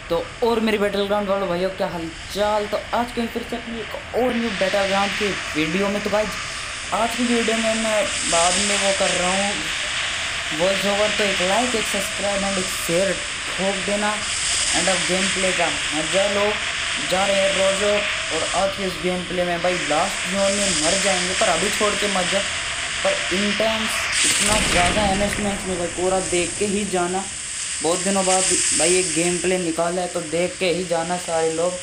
तो और मेरे बैटल ग्राउंड वालों भाइयों क्या हालचाल। तो आज कहीं फिर से अपनी एक और न्यू बैटल ग्राउंड की वीडियो में। तो भाई आज की वीडियो में मैं बाद में वो कर रहा हूँ वॉइस ओवर। तो एक लाइक, एक सब्सक्राइब एंड एक शेयर ठोक देना एंड अब गेम प्ले का मजा लो। जा रहे हैं रोजो और आज के इस गेम प्ले में भाई लास्ट जोन में मर जाएंगे पर अभी छोड़ के मजा। पर इंटेंस इतना ज़्यादा एनएसमेंट में भाई पूरा देख के ही जाना। बहुत दिनों बाद भाई एक गेम प्ले निकाला है तो देख के ही जाना सारे लोग।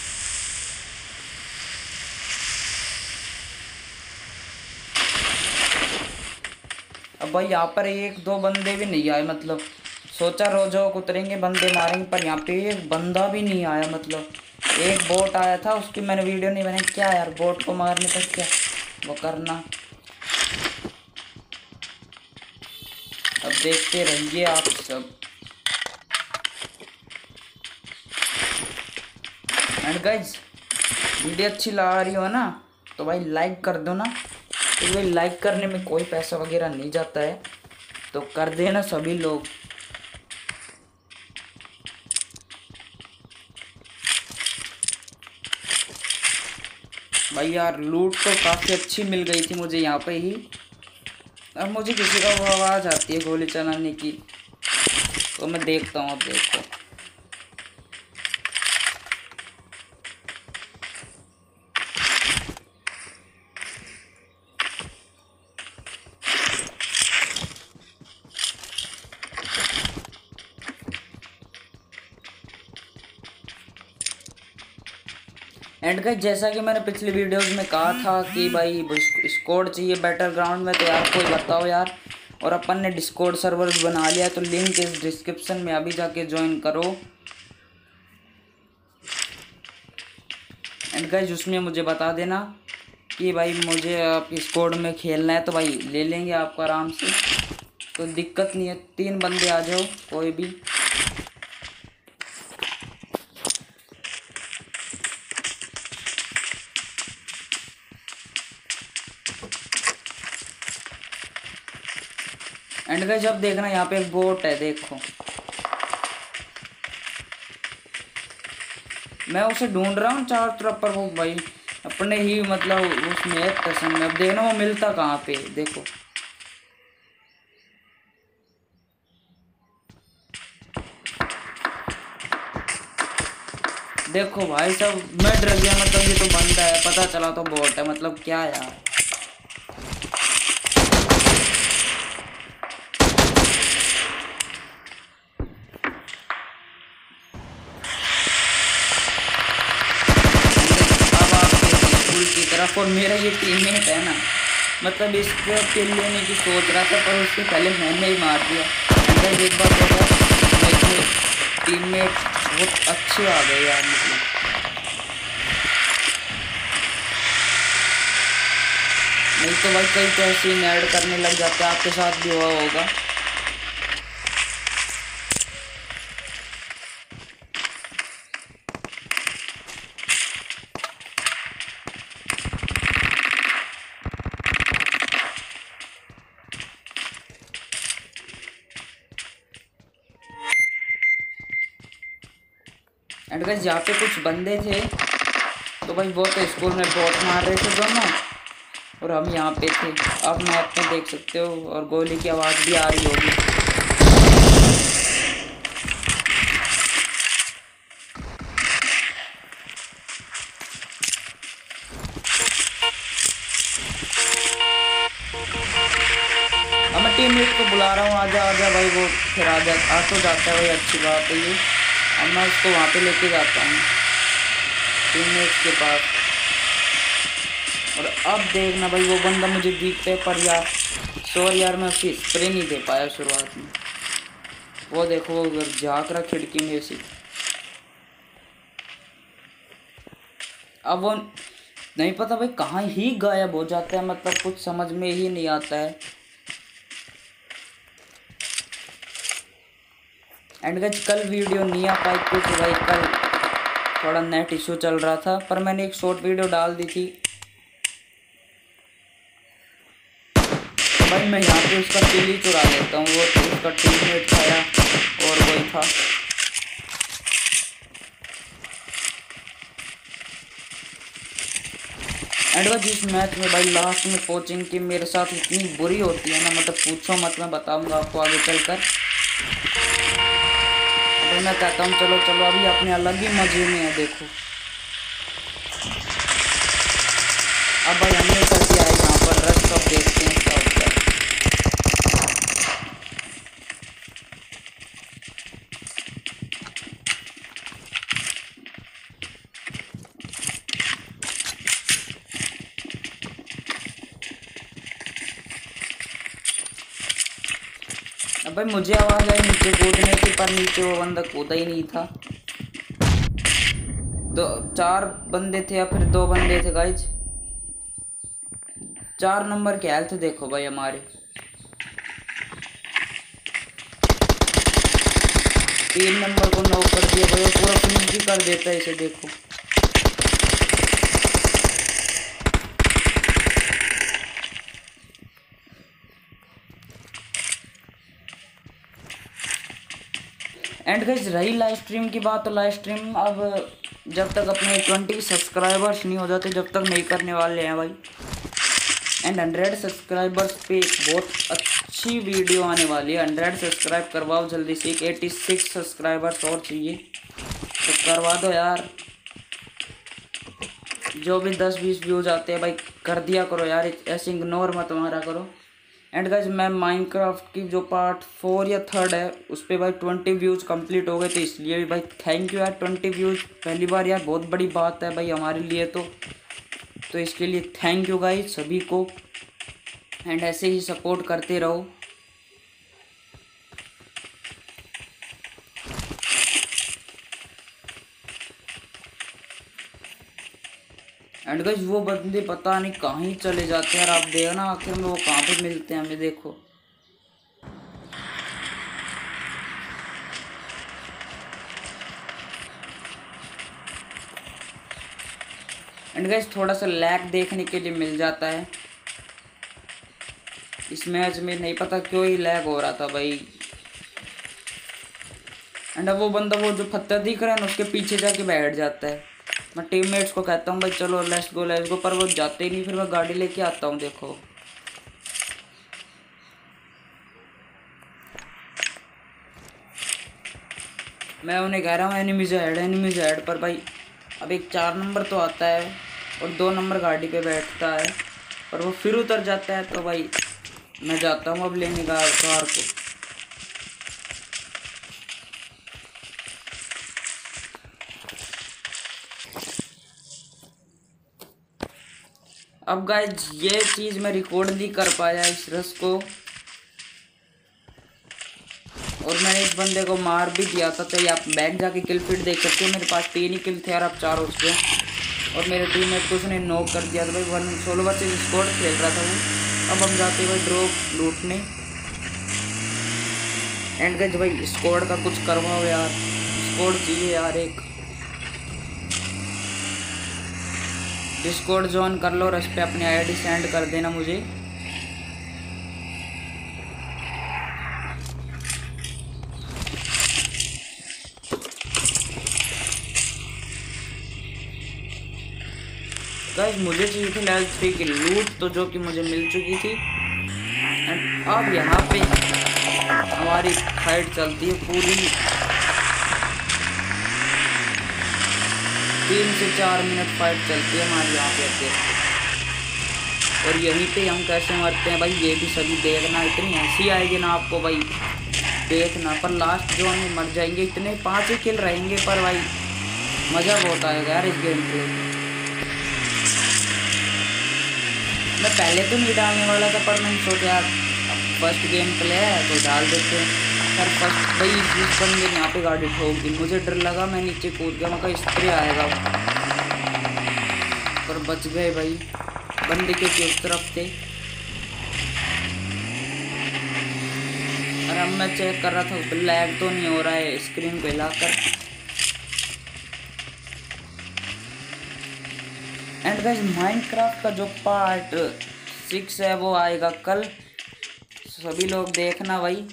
अब भाई यहाँ पर एक दो बंदे भी नहीं आए, मतलब सोचा रोजो उतरेंगे बंदे मारेंगे पर यहाँ पे एक बंदा भी नहीं आया। मतलब एक बोट आया था, उसकी मैंने वीडियो नहीं बनाई। क्या यार, बोट को मारने तक क्या वो करना। अब देखते रहिए आप सब। एंड गाइज वीडियो अच्छी लगा रही हो ना तो भाई लाइक कर दो ना। तो भाई लाइक करने में कोई पैसा वगैरह नहीं जाता है तो कर देना सभी लोग। भाई यार लूट तो काफ़ी अच्छी मिल गई थी मुझे यहाँ पे ही। अब मुझे किसी का वो आवाज़ आती है गोली चलाने की तो मैं देखता हूँ। अब देखो एंड गाइस जैसा कि मैंने पिछली वीडियोस में कहा था कि भाई स्क्वाड चाहिए बैटल ग्राउंड में, तो यार कोई बताओ यार। और अपन ने डिस्कॉर्ड सर्वर भी बना लिया तो लिंक इस डिस्क्रिप्शन में अभी जाके ज्वाइन करो। एंड गाइस उसमें मुझे बता देना कि भाई मुझे आप स्क्वाड में खेलना है तो भाई ले लेंगे आपको आराम से, तो दिक्कत नहीं है। 3 बंदे आ जाओ कोई भी। एंड गाइस जब देखना यहाँ पे एक बोट है, देखो मैं उसे ढूंढ रहा हूँ चारों तरफ पर वो भाई अपने ही मतलब उसमें कसम में। अब देखना वो मिलता कहाँ पे, देखो देखो भाई साहब मैं डर गया। मतलब ये तो बंदा है, पता चला तो बोट है। मतलब क्या यार। अब आप स्कूल की तरफ और मेरा ये टीममेट है ना, मतलब इसको किल लेने की सोच रहा था पर उससे पहले मैंने ही मार दिया। अंदर एक बार होगा मेरे टीममेट बहुत अच्छे आ गए यार। मतलब नहीं तो भाई कई तो ऐसे ही ऐड करने लग जाते हैं, आपके साथ भी हुआ होगा। एंड गाइस यहाँ पे कुछ बंदे थे तो भाई वो तो स्कूल में बहुत मार रहे थे दोनों और हम यहाँ पे थे। आप मैप में देख सकते हो और गोली की आवाज़ भी आ रही होगी। अब मैं टीममेट को बुला रहा हूँ, आजा आजा भाई। वो फिर आ तो जाता है भाई, अच्छी बात है ये। अब मैं उसको वहाँ पे लेके जाता हूँ टीममेट के पास। और अब देखना भाई वो बंदा मुझे दिखता है पर यार सॉरी यार मैं उसकी स्प्रे नहीं दे पाया शुरुआत में। वो देखो वो उधर झाँक रहा खिड़की में से। अब वो नहीं पता भाई कहाँ ही गायब हो जाता है, मतलब कुछ समझ में ही नहीं आता है। एंड गाइस कल वीडियो नहीं आ पाई क्योंकि भाई कल थोड़ा नेट इशू चल रहा था, पर मैंने एक शॉर्ट वीडियो डाल दी थी। भाई मैं यहाँ पे उसका किल ही चुरा लेता हूँ। वो उसका टीममेट था और वही था। एंड भाई जिस मैच में भाई लास्ट में कोचिंग की मेरे साथ इतनी बुरी होती है ना, मतलब पूछो मत, मैं बताऊंगा आपको आगे चलकर। तो मैं कहता हूँ चलो चलो अभी अपने अलग ही मजे में है। देखो अब भाई हमने कर दिया है यहाँ पर रश, सब देखते हैं क्या होता है। अब भाई मुझे आवाज़ आई नीचे कूदने की, पर नीचे वो बंदा कूदा ही नहीं था। दो 4 बंदे थे या फिर 2 बंदे थे गाइज। 4 नंबर के हेल्थ देखो भाई हमारे। 3 नंबर को नॉक कर दिया भाई, पूरा फिनिश भी कर देता है इसे। देखो एंड गाइस रही लाइव स्ट्रीम की बात, तो लाइव स्ट्रीम अब जब तक अपने 20 सब्सक्राइबर्स नहीं हो जाते जब तक नहीं करने वाले हैं भाई। एंड 100 सब्सक्राइबर्स पे एक बहुत अच्छी वीडियो आने वाली है। 100 सब्सक्राइब करवाओ जल्दी से, 86 सब्सक्राइबर्स और चाहिए तो करवा दो यार। जो भी 10-20 व्यूज आते हैं भाई कर दिया करो यार, ऐसे इग्नोर मत मारा करो। एंड गाइज मैं माइनक्राफ्ट की जो पार्ट 4 या 3 है उस पर भाई 20 व्यूज़ कंप्लीट हो गए, तो इसलिए भी भाई थैंक यू यार। 20 व्यूज़ पहली बार यार, बहुत बड़ी बात है भाई हमारे लिए तो इसके लिए थैंक यू गाइज सभी को। एंड ऐसे ही सपोर्ट करते रहो। एंड गाइज वो बंदे पता नहीं कहाँ ही चले जाते हैं यार, आप देखना आखिर में वो कहाँ पे मिलते हैं हमें। देखो एंड गाइस थोड़ा सा लैग देखने के लिए मिल जाता है इस मैच में, नहीं पता क्यों ही लैग हो रहा था भाई। एंड अब वो बंदा वो जो पत्थर दिख रहा है ना उसके पीछे जाके बैठ जाता है। मैं टीममेट्स को कहता हूँ भाई चलो लेट्स गो, पर वो जाते ही नहीं, फिर मैं गाड़ी लेके आता हूँ। देखो मैं उन्हें कह रहा हूँ एनिमीज हेड, पर भाई अब एक 4 नंबर तो आता है और 2 नंबर गाड़ी पे बैठता है, पर वो फिर उतर जाता है। तो भाई मैं जाता हूँ अब लेने का कार को। अब गाइज ये चीज़ मैं रिकॉर्ड नहीं कर पाया इस रस को, और मैंने इस बंदे को मार भी दिया था। तो ये आप बैक जाके किल फीड देख सकते हो, मेरे पास 3 ही किल थे यार, अब 4 हो चुके हैं। और मेरे टीममेट को उसने नॉक कर दिया था भाई। 16 वर्सेस स्क्वाड खेल रहा था वो। अब हम जाते भाई ड्रॉप लूटने। एंड गाइज भाई स्क्वाड का कुछ करवाओ यार, स्क्वाड चाहिए यार एक। डिस्कॉर्ड ज्वाइन कर लो और इस पर अपनी आईडी सेंड कर देना मुझे। गाइस मुझे चाहिए थी लेवल 3 की लूट, तो जो कि मुझे मिल चुकी थी। एंड अब यहाँ पे हमारी फाइट चलती है पूरी 3 से 4 मिनट फाइट चलती है हमारी यहाँ पे। और यहीं पे हम कैसे मरते हैं भाई ये भी सभी देखना, इतनी हंसी आएगी ना आपको भाई देखना। पर लास्ट जो हम मर जाएंगे, इतने 5 ही किल रहेंगे, पर भाई मज़ा बहुत आएगा यार इस गेम पे। मैं पहले तो नहीं डालने वाला था, पर मैंने सोचा यार फर्स्ट गेम प्ले है तो डाल देते हैं। पर फर्स्ट भाई इस बंदे ने यहाँ पे गाड़ी ठोक दी, मुझे डर लगा, मैं नीचे कूद गया, मैं कहा स्प्रे आएगा, पर बच गए भाई। बंदे के उस तरफ थे। और अब मैं चेक कर रहा था लैग तो नहीं हो रहा है स्क्रीन पे लाकर। एंड गाइस माइनक्राफ्ट का जो पार्ट 6 है वो आएगा कल, सभी लोग देखना भाई।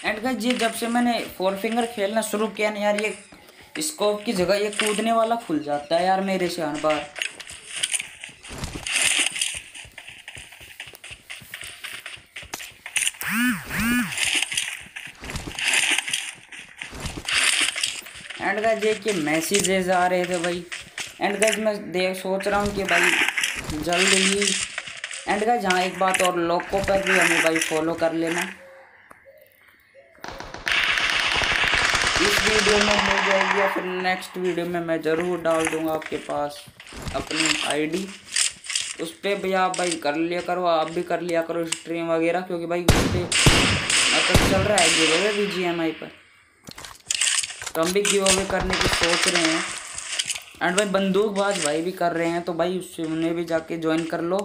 एंड गाइस ये जब से मैंने फोर फिंगर खेलना शुरू किया ना यार, ये स्कोप की जगह ये कूदने वाला खुल जाता है यार मेरे से हर बार। एंड गाइस ये कि मैसेजेस आ रहे थे भाई। एंड गाइस मैं सोच रहा हूँ कि भाई जल्द ही। एंड गाइस हाँ एक बात और, लोगों पर भी हमें भाई फॉलो कर लेना। इस वीडियो में मिल जाएगी या फिर नेक्स्ट वीडियो में मैं ज़रूर डाल दूंगा आपके पास अपनी आईडी। उस पर भी आप भाई कर लिया करो, आप भी कर लिया करो स्ट्रीम वगैरह, क्योंकि भाई उस पर मतलब चल रहा है गिव अवे BGMI पर, तो हम भी गिव अवे करने की सोच रहे हैं। एंड भाई बंदूकबाज भाई भी कर रहे हैं, तो भाई उससे उन्हें भी जाके ज्वाइन कर लो।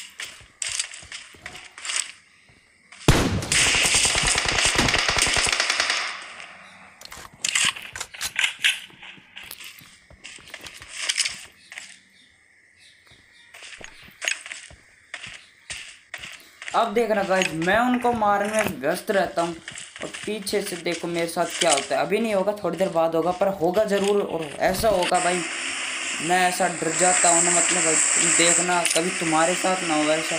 अब देखना गाइस मैं उनको मारने में व्यस्त रहता हूँ और पीछे से देखो मेरे साथ क्या होता है। अभी नहीं होगा, थोड़ी देर बाद होगा, पर होगा ज़रूर। और ऐसा होगा भाई मैं ऐसा डर जाता हूँ ना, मतलब भाई तुम देखना कभी तुम्हारे साथ ना हो ऐसा।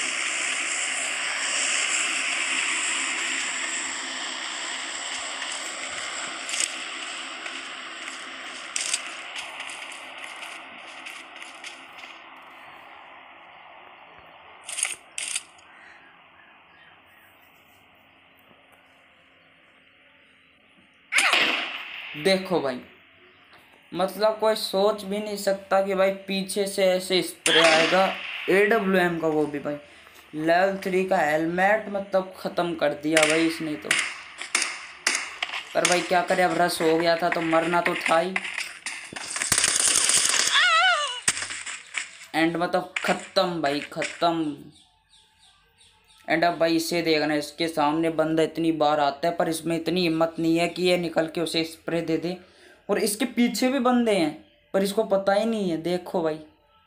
देखो भाई मतलब कोई सोच भी नहीं सकता कि भाई पीछे से ऐसे स्प्रे आएगा AWM का, वो भी भाई लेवल 3 का हेलमेट, मतलब ख़त्म कर दिया भाई इसने तो। पर भाई क्या करे, अब रस हो गया था तो मरना तो था ही। एंड मतलब ख़त्म भाई ख़त्म। एंड अब भाई इसे देखना, इसके सामने बंदा इतनी बार आता है पर इसमें इतनी हिम्मत नहीं है कि ये निकल के उसे स्प्रे दे दे। और इसके पीछे भी बंदे हैं पर इसको पता ही नहीं है। देखो भाई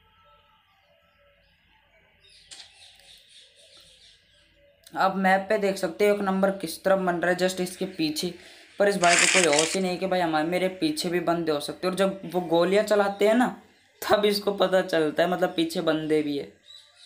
आप मैप पे देख सकते हो एक नंबर किस तरफ बन रहा है जस्ट इसके पीछे। पर इस भाई को कोई होश ही नहीं कि भाई हमारे मेरे पीछे भी बंदे हो सकते हैं। और जब वो गोलियां चलाते हैं ना तब इसको पता चलता है मतलब पीछे बंदे भी है।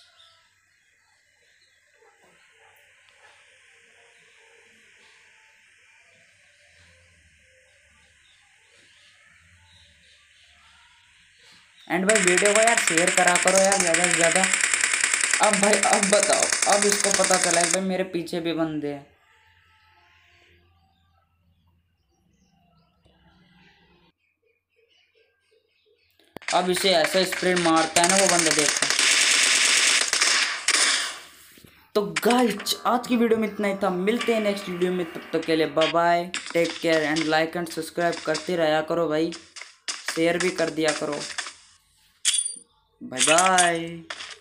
एंड भाई वीडियो को यार शेयर करा करो यार ज़्यादा से ज़्यादा। अब भाई अब बताओ, अब इसको पता चला है भाई मेरे पीछे भी बंदे हैं। अब इसे ऐसा स्प्रे मारता है ना वो बंदा, देखो। तो गाइस आज की वीडियो में इतना ही था, मिलते हैं नेक्स्ट वीडियो में, तब तक के लिए bye bye, take care and like and subscribe करते रहा करो भाई, शेयर भी कर दिया करो। Bye bye.